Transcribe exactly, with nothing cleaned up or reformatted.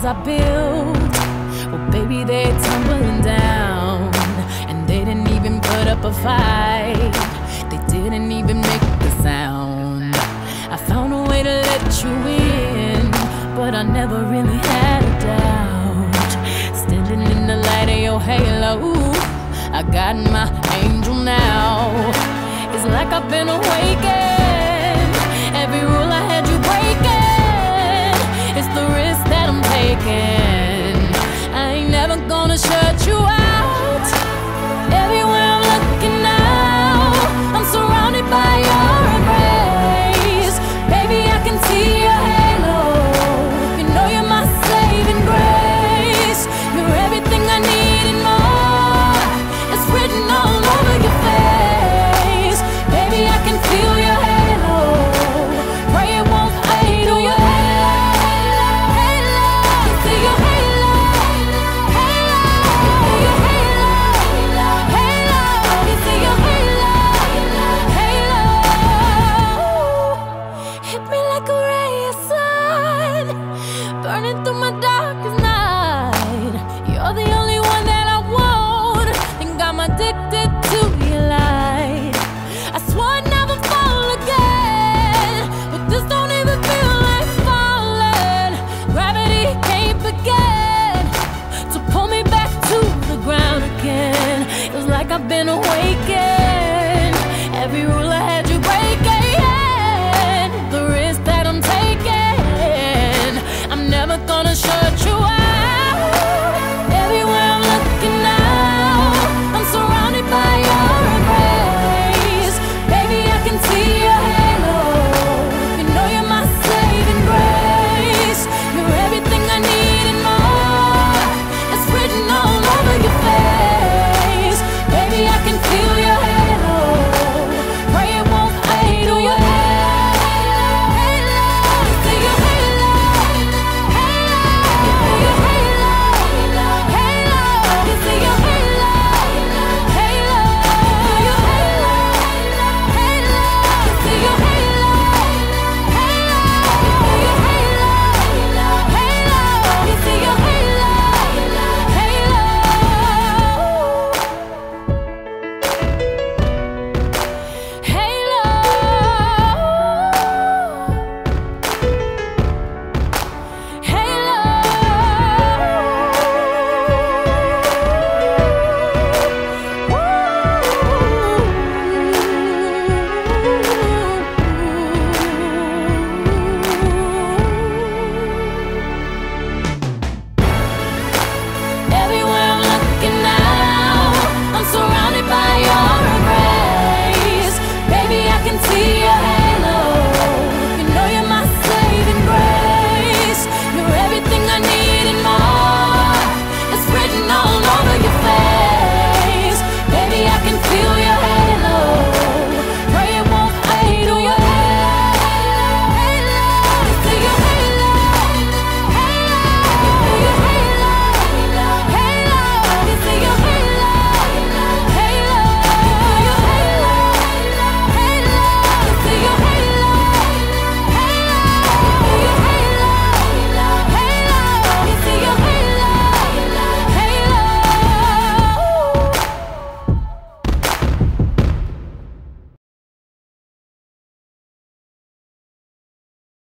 I built, well baby, they're tumbling down. And they didn't even put up a fight, they didn't even make the sound. I found a way to let you in, but I never really had a doubt. Standing in the light of your halo, I got my angel now. It's like I've been awakened. Every rule I had you breaking, it's the risk that I'm taking. I ain't never gonna shut you out. Everywhere I'm looking now, I'm surrounded by your embrace. Baby, I can see your halo. You know you're my saving grace. You're everything I need and more. It's written all over your face. Baby, I can feel your halo. Pray it won't fade. Oh, your halo, halo, see your halo, halo, your halo, halo, you see your halo, halo. Hit me like a ray of sun, burning through my darkest night. You're the only one that I want, think I'm addicted to your light. I swore I'd never fall again, but this don't even feel like falling. Gravity can't begin to pull me back to the ground again. It's like I've been awakened.